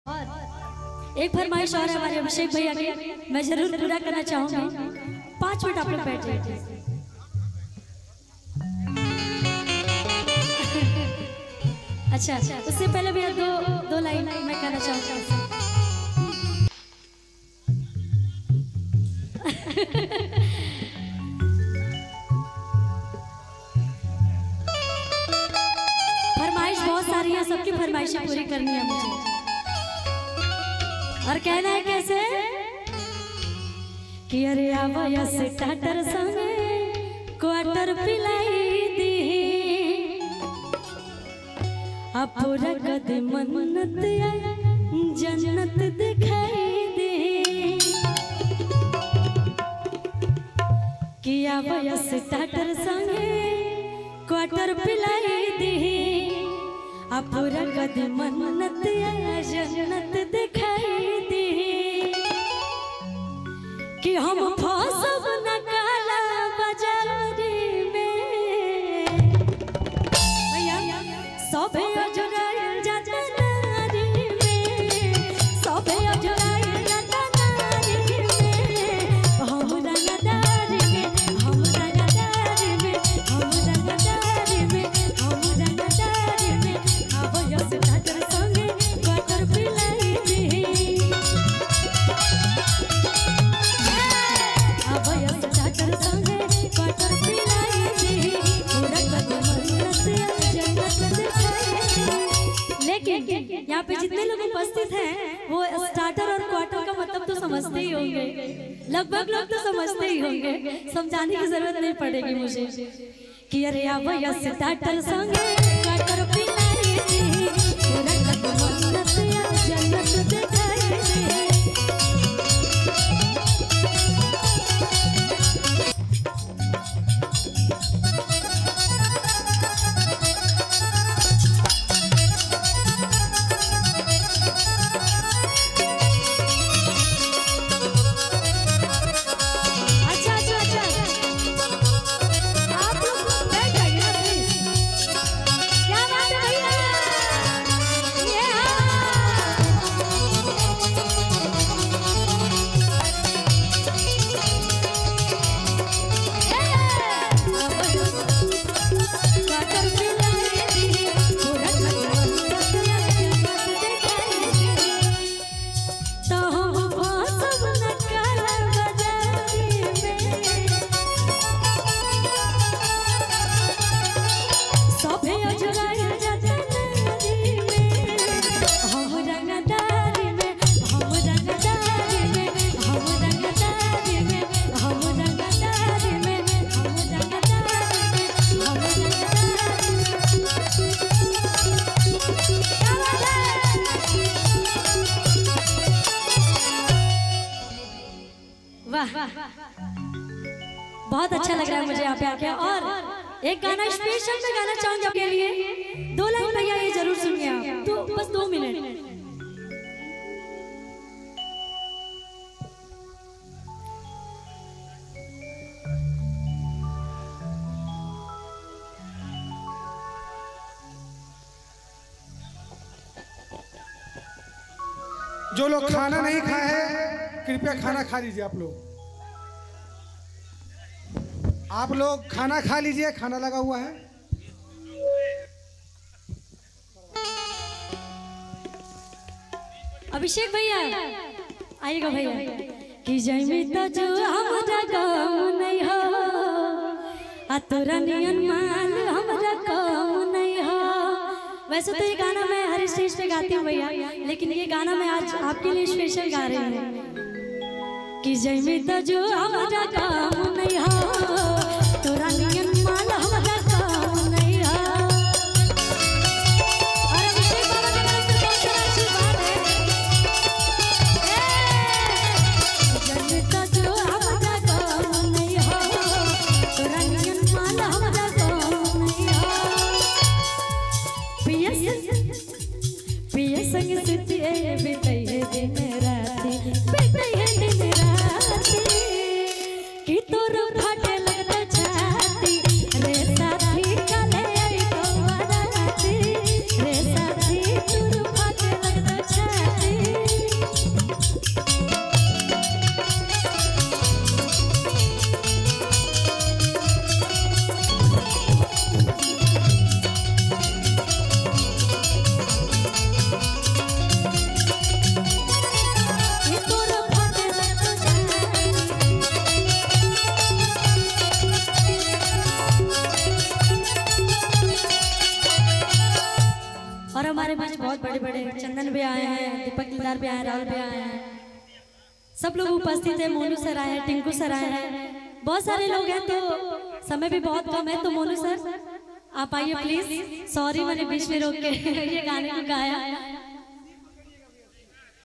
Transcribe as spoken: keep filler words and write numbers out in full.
और एक फरमाइश और है हमारे अभिषेक भैया की, मैं जरूर पूरा करना चाहूंगी। पाँच मिनट आप लोग बैठ जाइए। अच्छा अच्छा, उससे पहले भैया दो दो लाइन मैं कहना चाहूंगा। फरमाइश बहुत सारी है, सबकी फरमाइशें पूरी करनी है मुझे। और कहना है कैसे कि अरे आवाया से टाटर संगे क्वार्टर पिलाई दी, अब पूरा कद मन्नत जन्नत दिखाई दे, कि आवाया से टाटर संगे क्वार्टर पिलाई दी, अब पूरा कद मन्नत जन्नत दिखाई दे, कि हम फंसब न काला बाजारी में, सबे अजराइल जाता नारी में, सबे अजराइल जाता नारी में, हम रंगदारी में, हम रंगदारी में, हम रंगदारी में, हम रंगदारी में, अब यस टाटर संगे क्वार्टर पिलाई दी, अब यस टाटर संगे क्वार्टर पिलाई दी, पूरा कद मन्नत जन्नत दिखाई दी। लेकिन यहाँ पे जितने लोग उपस्थित हैं वो स्टार्टर और क्वार्टर का मतलब तो समझते ही होंगे, लगभग लोग तो समझते ही होंगे, समझाने की जरूरत नहीं पड़ेगी मुझे, कि अरे आवाया से टाटर संगे क्वार्टर पिलाई दी, पूरा कद मन्नत जन्नत दिखाई दी। बहुत अच्छा लग रहा है मुझे यहाँ पे आके। और एक गाना स्पेशल में गाना चाहूंगी आपके लिए, दो लाइन भैया ये जरूर सुनिए आप, तो बस दो मिनट। जो लोग खाना नहीं खाए हैं कृपया खाना खा लीजिए। आप लोग आप लोग खाना खा लीजिए, खाना लगा हुआ है। अभिषेक भैया आइएगा भैया, कि जैमी तो जो हमरा काम नहीं हो, आ तोरा नियन माल हमरा काम नहीं हो। वैसे तो ये गाना मैं हर स्टेज पे गाती हूँ भैया, लेकिन ये गाना मैं आज आपके लिए स्पेशल गा रही हूँ, कि जैमी तो जो हमरा काम नहीं हो, तोरा नियन माल हमरा काम नहीं हो। और अभिषेक बाबा की तरफ से बहुत सारा आशीर्वाद है। जैमी तो जो हमरा काम नहीं हो, तोरा नियन माल हमरा काम नहीं हो। पिया संग सुतिए बिताई है दिन राती, बिताई है दिन राती, कि तोरो फाटे लगता छाती, बहुत बड़े बड़े, चंदन भी आए हैं, दीपक दिलदार भी आए हैं, राहुल भी आए हैं, सब लोग उपस्थित है। मोनू सर आए हैं, टिंकू सर आए हैं, बहुत सारे लोग हैं, तो समय भी बहुत कम है। तो मोनू सर आप आइए प्लीज। सॉरी मैंने बीच में रोक के ये गाने को गाया।